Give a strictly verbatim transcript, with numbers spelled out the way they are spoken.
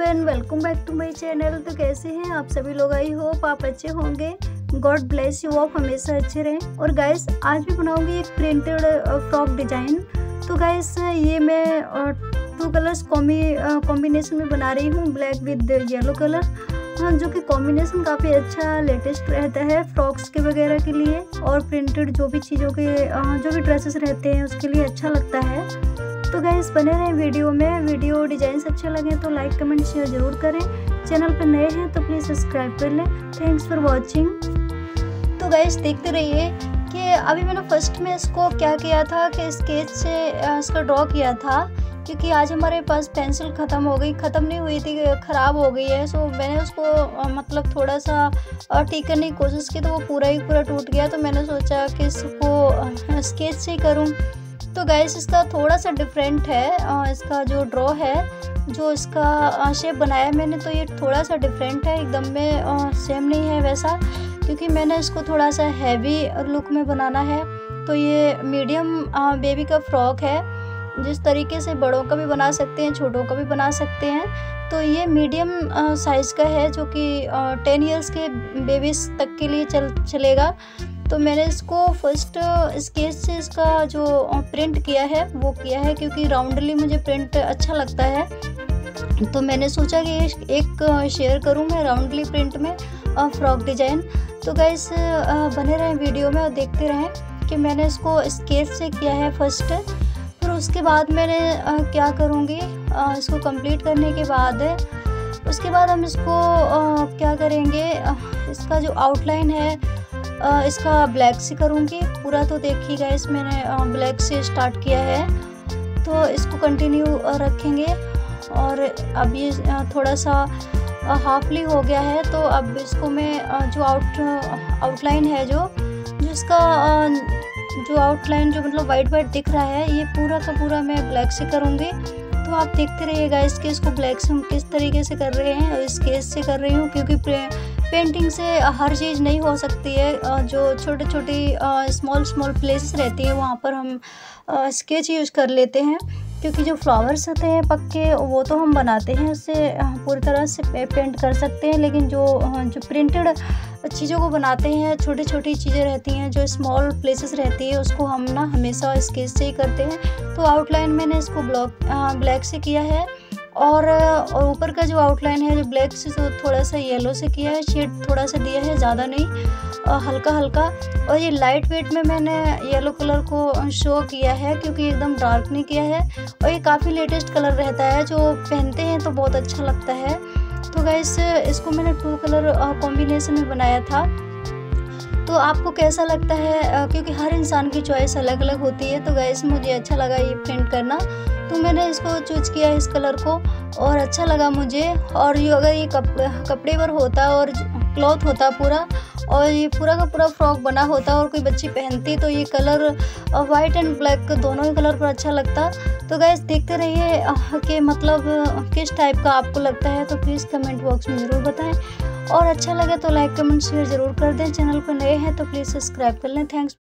And welcome back to my channel. तो कैसे हैं आप सभी लोग? आई होप आप अच्छे होंगे। गॉड ब्लेस यू, आप हमेशा अच्छे रहें। और गाइस आज भी बनाऊंगी एक प्रिंटेड फ्रॉक डिजाइन। तो गाइस ये मैं टू कलर्स कॉम्बिनेशन में बना रही हूँ, ब्लैक विद येलो कलर, जो कि कॉम्बिनेशन काफ़ी अच्छा लेटेस्ट रहता है फ्रॉक्स के वगैरह के लिए, और प्रिंटेड जो भी चीज़ों के जो भी ड्रेसेस रहते हैं उसके लिए अच्छा लगता है। तो गाइस बने रहें वीडियो में। वीडियो डिजाइन्स अच्छे लगे तो लाइक कमेंट शेयर ज़रूर करें। चैनल पर नए हैं तो प्लीज़ सब्सक्राइब कर लें। Thanks for watching. तो गाइस देखते रहिए कि अभी मैंने फर्स्ट में इसको क्या किया था कि स्केच से इसका ड्रॉ किया था, क्योंकि आज हमारे पास पेंसिल ख़त्म हो गई, ख़त्म नहीं हुई थी, ख़राब हो गई है। सो मैंने उसको मतलब थोड़ा सा ठीक करने की कोशिश की तो वो पूरा ही पूरा टूट गया। तो मैंने सोचा कि इसको स्केच से ही करूँ। तो गाइस इसका थोड़ा सा डिफरेंट है, इसका जो ड्रॉ है, जो इसका शेप बनाया मैंने, तो ये थोड़ा सा डिफरेंट है, एकदम में सेम नहीं है वैसा, क्योंकि मैंने इसको थोड़ा सा हैवी लुक में बनाना है। तो ये मीडियम बेबी का फ्रॉक है, जिस तरीके से बड़ों का भी बना सकते हैं, छोटों का भी बना सकते हैं। तो ये मीडियम साइज़ का है, जो कि टेन इयर्स के बेबीज़ तक के लिए चल चलेगा। तो मैंने इसको फर्स्ट स्केच से इसका जो प्रिंट किया है वो किया है, क्योंकि राउंडली मुझे प्रिंट अच्छा लगता है। तो मैंने सोचा कि एक शेयर करूं मैं राउंडली प्रिंट में फ्रॉक डिज़ाइन। तो गाइस बने रहें वीडियो में और देखते रहें कि मैंने इसको स्केच से किया है फर्स्ट। फिर उसके बाद मैंने क्या करूँगी, इसको कंप्लीट करने के बाद उसके बाद हम इसको क्या करेंगे, इसका जो आउटलाइन है इसका ब्लैक से करूँगी पूरा। तो देखिए गाइस मैंने ब्लैक से स्टार्ट किया है, तो इसको कंटिन्यू रखेंगे। और अब ये थोड़ा सा हाफली हो गया है, तो अब इसको मैं जो आउट आउटलाइन है, जो जो इसका जो आउटलाइन जो मतलब वाइट वाइट दिख रहा है, ये पूरा का पूरा मैं ब्लैक से करूँगी। तो आप देखते रहिएगा इसके इसको ब्लैक से हम किस तरीके से कर रहे हैं, और स्केच से कर रही हूँ, क्योंकि पेंटिंग से हर चीज़ नहीं हो सकती है। जो छोटे छोटी स्मॉल स्मॉल प्लेसेस रहती है वहाँ पर हम स्केच यूज़ कर लेते हैं, क्योंकि जो फ्लावर्स होते हैं पक्के वो तो हम बनाते हैं, उससे पूरी तरह से पेंट कर सकते हैं। लेकिन जो जो प्रिंटेड चीज़ों को बनाते हैं, छोटी छोटी चीज़ें रहती हैं, जो स्मॉल प्लेसेस रहती है, उसको हम ना हमेशा स्केच से ही करते हैं। तो आउटलाइन मैंने इसको ब्लॉक ब्लैक से किया है, और और ऊपर का जो आउटलाइन है जो ब्लैक से तो थोड़ा सा येलो से किया है, शेड थोड़ा सा दिया है, ज़्यादा नहीं, हल्का हल्का। और ये लाइट वेट में मैंने येलो कलर को शो किया है, क्योंकि एकदम डार्क नहीं किया है। और ये काफ़ी लेटेस्ट कलर रहता है, जो पहनते हैं तो बहुत अच्छा लगता है। तो गाइस इसको मैंने टू कलर कॉम्बिनेशन में बनाया था। तो आपको कैसा लगता है, क्योंकि हर इंसान की चॉइस अलग अलग होती है। तो गाइस मुझे अच्छा लगा ये प्रिंट करना, तो मैंने इसको चूज किया इस कलर को, और अच्छा लगा मुझे। और ये अगर ये कपड़े कपड़े पर होता और क्लॉथ होता पूरा, और ये पूरा का पूरा फ्रॉक बना होता और कोई बच्ची पहनती, तो ये कलर वाइट एंड ब्लैक दोनों ही कलर पर अच्छा लगता। तो गाइस देखते रहिए कि मतलब किस टाइप का आपको लगता है, तो प्लीज़ कमेंट बॉक्स में ज़रूर बताएं। और अच्छा लगे तो लाइक कमेंट शेयर ज़रूर कर दें। चैनल पर नए हैं तो प्लीज़ सब्सक्राइब कर लें। थैंक्स।